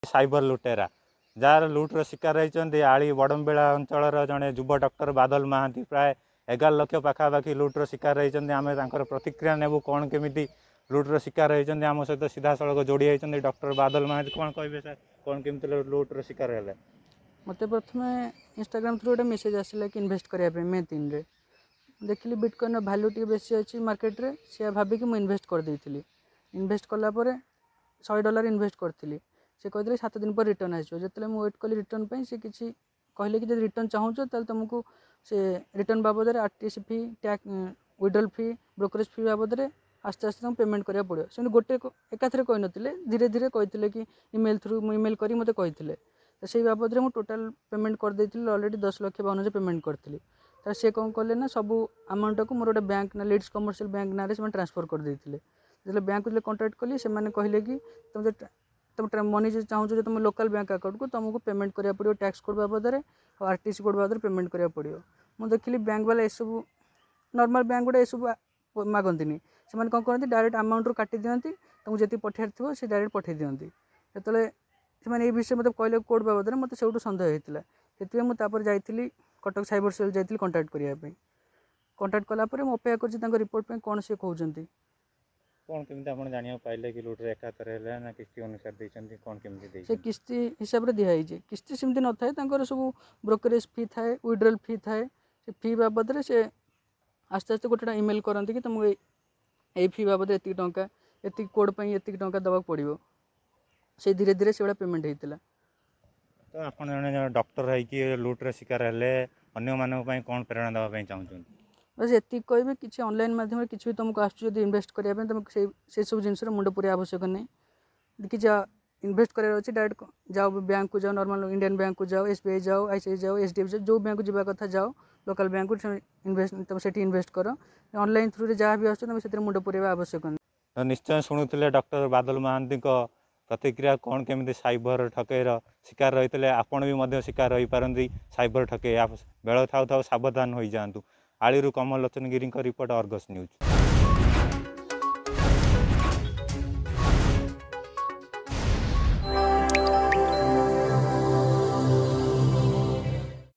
Cyber लुटेरा jar लुट्र शिकार होती आली बड़मबेला अंचल जड़े युव डॉक्टर बादल महांती प्राय 11 लाख पाखापाखि लुट्र शिकार होती आम प्रतिक्रिया नेबू कौन केमी लुट्र शिकार होती आम सहित सीधा सड़क जोड़ी होती डॉक्टर बादल महांती कौन कहे सर कौन केमी लुट्र शिकार है मत प्रथम इंस्टाग्राम थ्रू गोटे मेसेज आसला कि इन्वेस्ट करने मे 3 रे देखिली बिटकॉइन वैल्यू टी बेसी अच्छी मार्केट रे से भाविक मुझे इन्वेस्ट कर देती इन्वेस्ट कलापर $100 इन्वेस्ट करी से कहते 7 दिन पर रिटर्न आसो जो वेट कली रिटर्न पर से किसी कहले कि जब रिटर्न चाहूँ तो तुमको से रिटर्न बाबद RTC fee tax withdrawal fee brokerage fee बाबद आस्ते आस्ते तुमको पेमेंट करा पड़ो से गोटे एकाथरे कही नथिले धीरे धीरे कहते कि इमेल थ्रू इमेल करी मते कहते तो से बाबद में टोटाल पेमेंट कर देती ऑलरेडी 10,52,000 पेमेंट करी तो सी कौन कले ना सब अमाउंट को मोर गोटे बैंक ना लीड्स कमर्शियल बैंक ना से ट्रांसफर कर देते जो बैंक को कंटाक्ट कली से कहले कि तुम मनी जो चाहूँ जो तुम लोकल बैंक अकाउंट को तुमको पेमेंट करा पड़ो टैक्स कोड बाबद और आरटीसी कोड बाबद पेमेंट करा पड़ो मुझे देखिली बैंक वाला सब नॉर्मल बैंक गुड़ा सब मागंती से कौन करती डायरेक्ट अमाउंट रू काटी दिखती तुमको जी पठार थो से डायरेक्ट पठे दिखती जो ये विषय मतलब कहले कोड बाबद मत से सन्देह होता है मुझे जाइली कटक साइबर सेल जाइली कंटाक्ट करने कंटाक्ट कलापर मुझे अपेक्षा कर रिपोर्ट पे कौन सी कहते कौन केमिति आपण जानिया पाइले कि लुट्रे एकातर है ना किस्ती अनुसार देछंती कौन केमिति देछंती से किस्ती हिसाब रे दिया है किस्ती सेमती न थाए तांकर सब ब्रोकरेज फी थाए विड्रॉल फी थाए से फी बाबद रे से आस्ते आस्ते गोटे ईमेल करंती कि तुमको ए फी बाबद एति टंका एति कोड पई एति टंका दबा पड़िबो से धीरे धीरे से पेमेंट होइतिला तो आपण जने डॉक्टर है कि लुट्रे शिकार हेले अन्य मानक पई कौन प्रेरणा दबा पई चाहछन बस ये कहे कि ऑनलाइन माध्यम किसी भी तुमको आसो इन्वेस्ट करने तुम से सब जिन मुंड पूरा आवश्यक नहीं कि जा इन्वेस्ट करार अच्छे डायरेक्ट जाओ बैंक को जाओ नॉर्मल इंडियन बैंक को जाओ SBI जाओ ICICI जाओ HDFC जो बैंक को जावा कथा जाओ लोकल बैंक को इन्वेस्ट तुम से इन्वेस्ट कर ऑनलाइन थ्रू जहाँ भी आस तुम मुंड पूरा आवश्यक नहीं निश्चय शुणुले डॉक्टर बादल महांती प्रतिक्रिया कौन केमी साइबर ठकेर शिकार रही आपण भी शिकार हो पारती साइबर ठके बेल था सावधान हो जातु आलू Kamal Lochan Giri report Argus news.